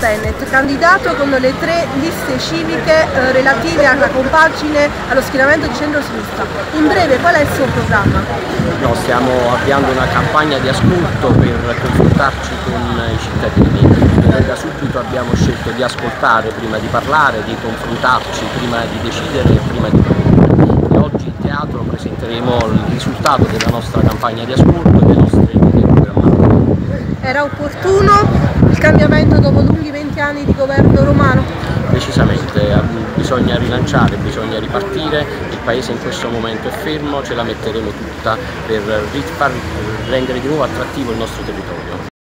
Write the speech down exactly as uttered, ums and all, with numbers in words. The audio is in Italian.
Bennett, candidato con le tre liste civiche eh, relative alla compagine allo schieramento di centro-sinistra. In breve, qual è il suo programma? No, stiamo avviando una campagna di ascolto per confrontarci con i cittadini. Noi da subito abbiamo scelto di ascoltare prima di parlare, di confrontarci prima di decidere e prima di proporre. E oggi in teatro presenteremo il risultato della nostra campagna di ascolto e delle nostre linee programmatiche. Era opportuno il cambiamento dopo lunghi venti anni di governo romano? Decisamente, bisogna rilanciare, bisogna ripartire, il Paese in questo momento è fermo, ce la metteremo tutta per far rendere di nuovo attrattivo il nostro territorio.